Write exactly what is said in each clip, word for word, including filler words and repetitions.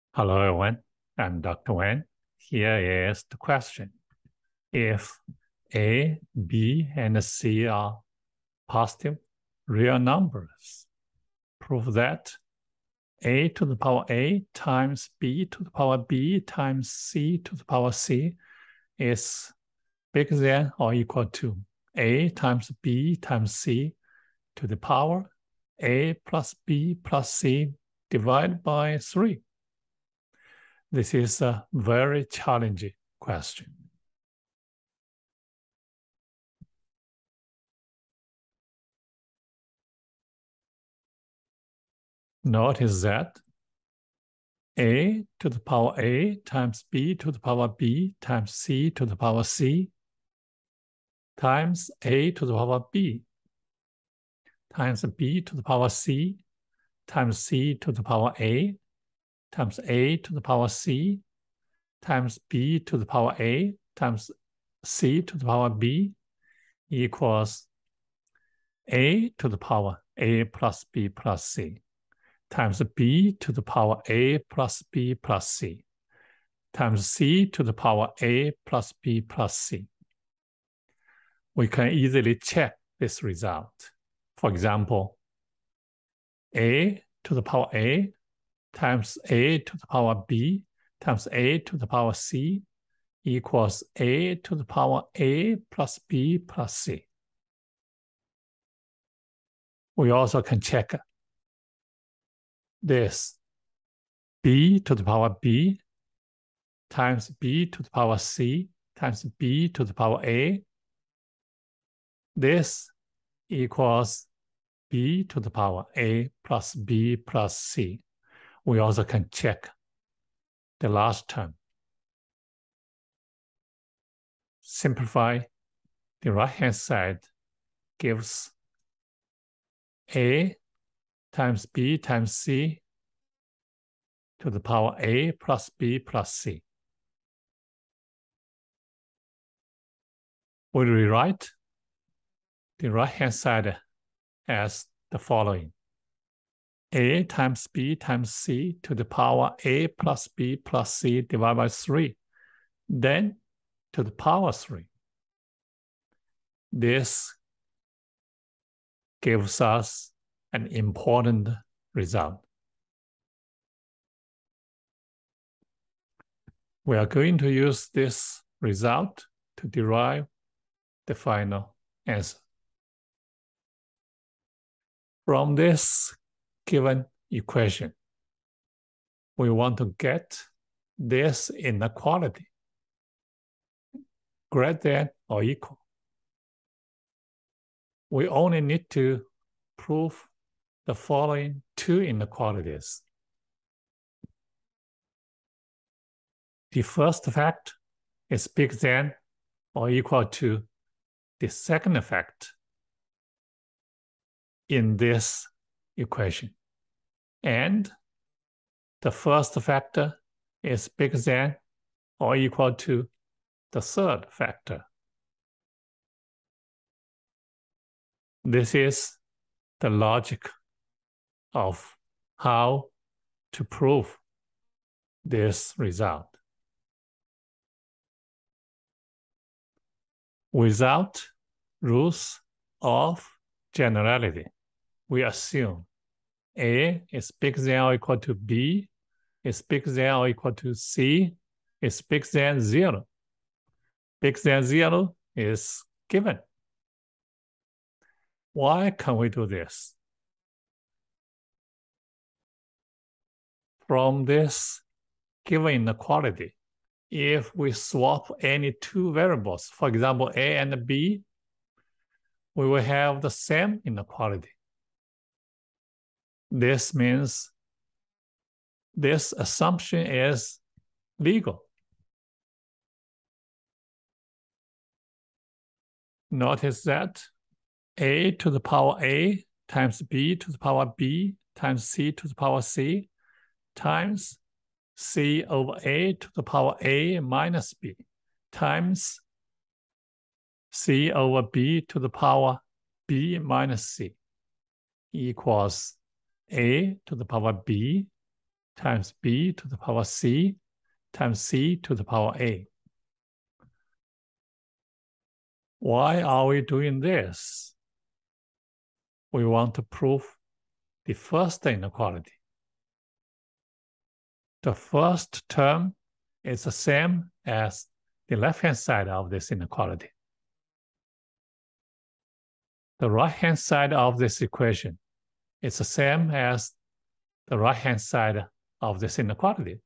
Hello, everyone. I'm Doctor Wang. Here is the question. If A, B, and C are positive real numbers, prove that A to the power A times B to the power B times C to the power C is bigger than or equal to A times B times C to the power A plus B plus C divided by three. This is a very challenging question. Notice that A to the power A times B to the power B times C to the power C times A to the power B times B to the power C times C to the power A times A to the power C times B to the power A times C to the power B equals A to the power A plus B plus C times B to the power A plus B plus C times C to the power A plus B plus C. We can easily check this result. For example, A to the power A times A to the power B times A to the power C equals A to the power A plus B plus C. We also can check this B to the power B times B to the power C times B to the power A. This equals B to the power A plus B plus C. We also can check the last term. Simplify the right-hand side gives A times B times C to the power A plus B plus C. We rewrite the right-hand side as the following. A times B times C to the power A plus B plus C divided by three. Then to the power three. This gives us an important result. We are going to use this result to derive the final answer. From this given equation, we want to get this inequality greater than or equal. We only need to prove the following two inequalities. The first fact is bigger than or equal to the second fact in this equation. And the first factor is bigger than or equal to the third factor. This is the logic of how to prove this result. Without rules of generality, we assume A is bigger than or equal to B, is bigger than or equal to C, is bigger than zero. Bigger than zero is given. Why can we do this? From this given inequality, if we swap any two variables, for example, A and B, we will have the same inequality. This means this assumption is legal. Notice that A to the power A times B to the power B times C to the power C times C over A to the power A minus B times C over B to the power B minus C equals A to the power B times b to the power c times c to the power a. Why are we doing this? We want to prove the first inequality. The first term is the same as the left-hand side of this inequality. The right-hand side of this equation is the same as the right-hand side of this inequality.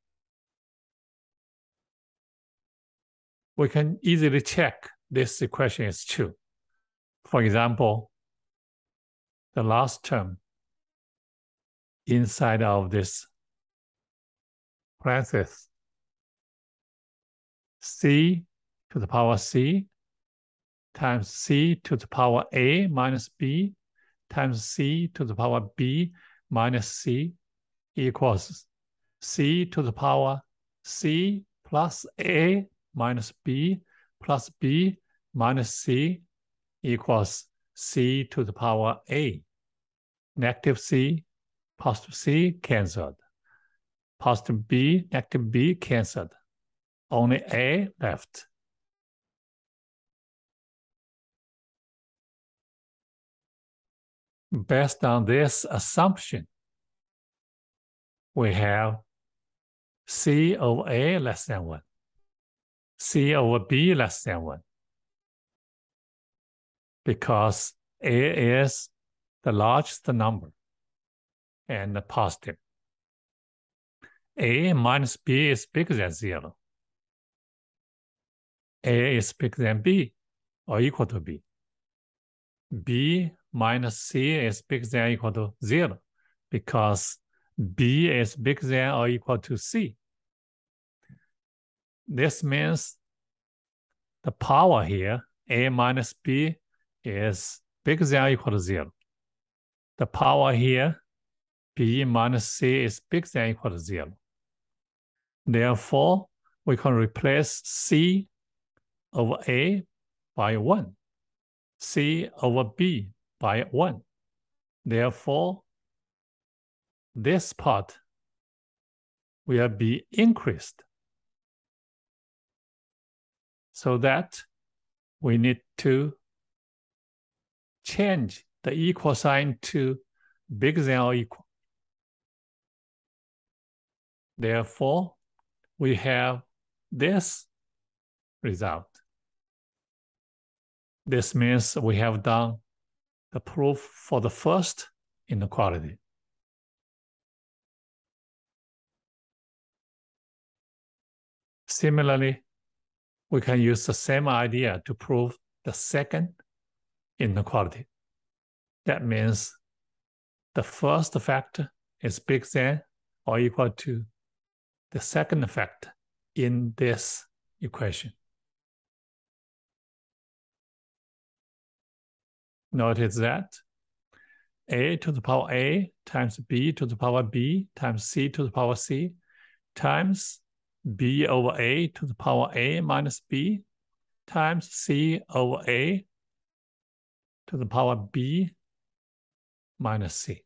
We can easily check this equation is true. For example, the last term inside of this parenthesis, c to the power c times c to the power a minus b times c to the power b minus c equals c to the power c plus a minus b plus b minus c equals c to the power a. Negative c, positive c cancelled. Positive b, negative b cancelled. Only a left. Based on this assumption, we have c over a less than one, c over b less than one, because a is the largest number and the positive. A minus b is bigger than zero. A is bigger than b or equal to b. B minus c is bigger than or equal to zero because b is bigger than or equal to c. This means the power here, a minus b, is bigger than or equal to zero. The power here, b minus c, is bigger than or equal to zero. Therefore, we can replace c over a by one, c over b by one. Therefore, this part will be increased. So that we need to change the equal sign to bigger than or equal. Therefore, we have this result. This means we have done the proof for the first inequality. Similarly, we can use the same idea to prove the second inequality. That means the first factor is bigger than or equal to the second factor in this equation. Notice that a to the power a times b to the power b times c to the power c times b over a to the power a minus b times c over a to the power b minus c.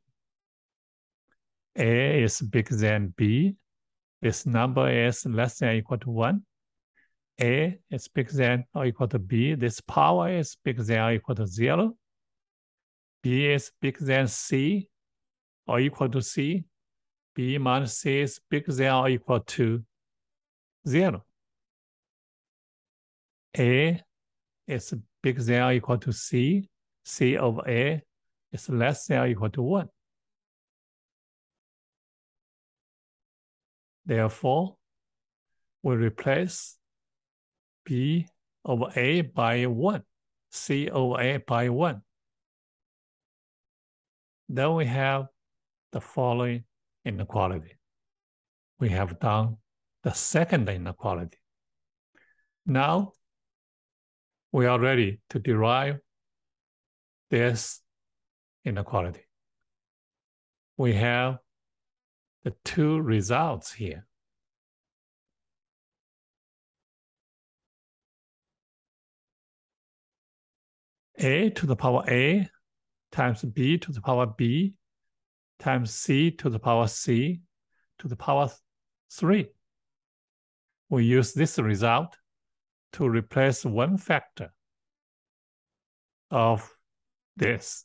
A is bigger than b. This number is less than or equal to one. A is bigger than or equal to b. This power is bigger than or equal to zero. B is bigger than c or equal to c. B minus c is bigger than or equal to zero. A is bigger than or equal to c. C over a is less than or equal to one. Therefore, we replace b over a by one, c over a by one. Then we have the following inequality. We have done the second inequality. Now, we are ready to derive this inequality. We have the two results here. A to the power a times b to the power b times c to the power c to the power three. We use this result to replace one factor of this.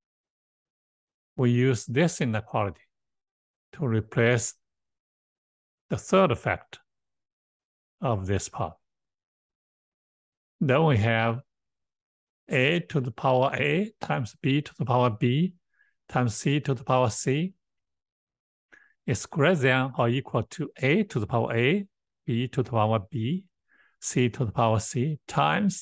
We use this inequality to replace the third factor of this part. Then we have a to the power a times b to the power b times c to the power c is greater than or equal to a to the power a, b to the power b, c to the power c times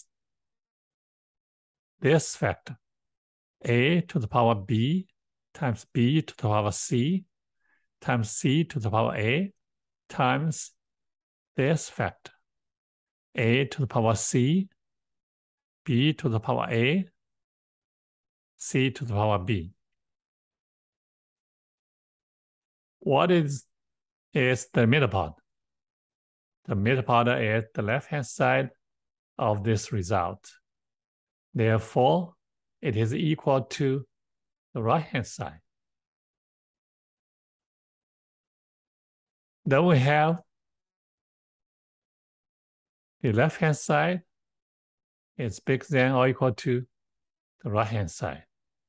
this factor, a to the power b times b to the power c times c to the power a times this factor, a to the power c, b to the power a, c to the power b. What is, is the middle part? The middle part is the left-hand side of this result. Therefore, it is equal to the right-hand side. Then we have the left-hand side is bigger than or equal to the right-hand side.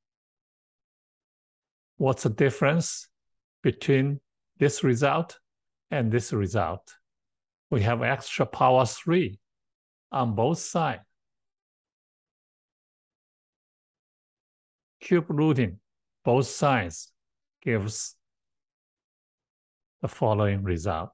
What's the difference between this result and this result? We have extra power three on both sides. Cube rooting both sides gives the following result.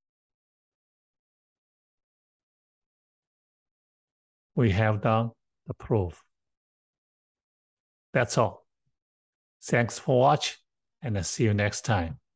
We have done the proof. That's all. Thanks for watching, and I'll see you next time.